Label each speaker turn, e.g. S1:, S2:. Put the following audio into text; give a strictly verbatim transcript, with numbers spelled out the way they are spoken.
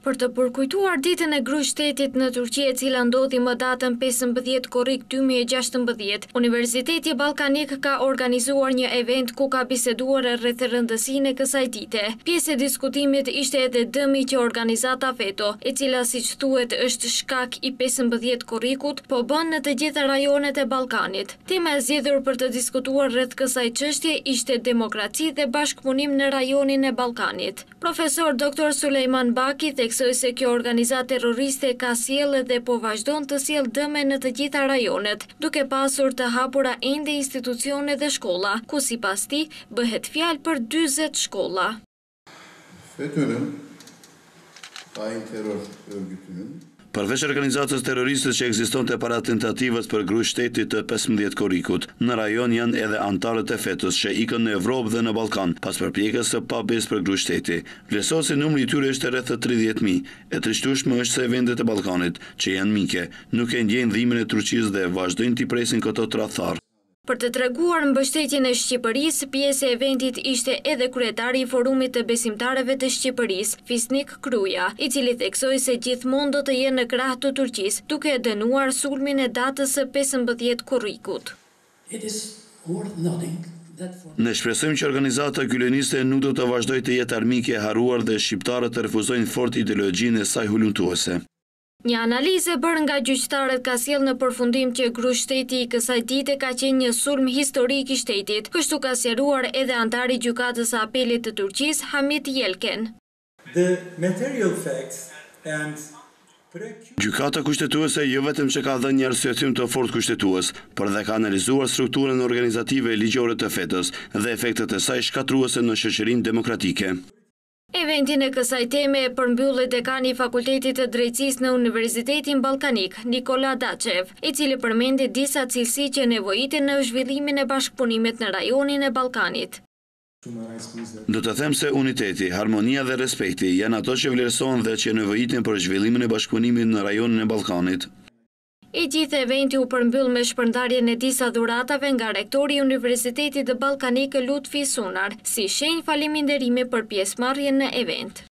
S1: Për të përkujtuar ditën e Krushtetit në Turqi, e cila ndodhi më datën pesëmbëdhjetë korrik dy mijë e gjashtëmbëdhjetë, Universiteti Ballkanik ka organizuar një event ku ka biseduar rreth rëndësinë e kësaj dite. Pjesë e diskutimit ishte edhe dëmi që organizata veto, e cila siç thuhet është shkak i pesëmbëdhjetë korrikut, po bën në të gjitha rajonet e Ballkanit. Tema e zgjedhur për të diskutuar rreth kësaj çështje ishte demokraci dhe bashkëpunim në rajonin e Ballkanit. Profesor doktor Sulejman Baki theksoi se kjo organizatë terroriste ka sjellë dhe po vazhdon të sjellë dëme në të gjitha rajonet, duke pasur të hapura ende institucione dhe shkolla, ku sipas tij bëhet fjalë për dyzet shkolla.
S2: FETÖ'nün, hain terör örgütünün
S3: Përveç organizatës terroriste që ekzistonte para tentativës për Krushtetit të pesëmbëdhjetë korrikut, në rajon janë edhe antarët e FETÖ-s që ikën në Evropë dhe në Ballkan pas përpjekjes së pabesë për Krushteti. Vlerësohet se numri i tyre është rreth tridhjetë mijë. E trishtueshme është se vendet e Ballkanit, që janë mike, nuk e ndjejnë dhimbjen e Turqisë dhe vazhdojnë t'i presin këto tradhtar.
S1: Për të treguar mbështetjen e Shqipërisë, pjesë e eventit ishte edhe kryetari i Forumit të Besimtarëve të Shqipërisë, Fisnik Kruja, i cili theksoi se gjithmonë do të jenë në krah të Turqisë, duke dënuar sulmin e datës së pesëmbëdhjetë korrikut.
S3: Ne shpresojmë që organizata gyleniste nuk do të vazhdojë të jetë armike e harruar dhe shqiptarët të refuzojnë fort ideologjinë e saj hulumtuese.
S1: Një analizë bërë nga gjyqtarët ka sjellë në përfundim që Krushteti i kësaj dite ka qenë një sulm historik i shtetit, kështu ka sqaruar edhe antari i gjykatës së apelit të Turqisë, Hamit Yelken.
S4: The material facts and
S3: Gjykata kushtetuese jo vetëm që ka dhënë një arsyetim të fortë kushtetues, por dhe ka analizuar strukturën organizative e ligjore të FETÖ-s dhe efektet e saj shkatruese në shoqërinë demokratike.
S1: Eventin e kësaj teme e përmbylli dekani i Fakultetit të Drejtësisë në Universitetin Ballkanik, Nikola Daçev, i cili përmendi disa cilësi që nevojiten në zhvillimin e bashkëpunimit në rajonin e Ballkanit.
S3: Do të them se uniteti, harmonia dhe respekti janë ato që vlerësohen dhe që nevojiten për zhvillimin e bashkëpunimit në rajonin e Ballkanit.
S1: I gjithë eventi u përmbyll me shpërndarjen e disa dhuratave nga rektori i Universitetit të Ballkanik Lutfi Sunar, si shenjë faleminderimi për pjesëmarrjen në event.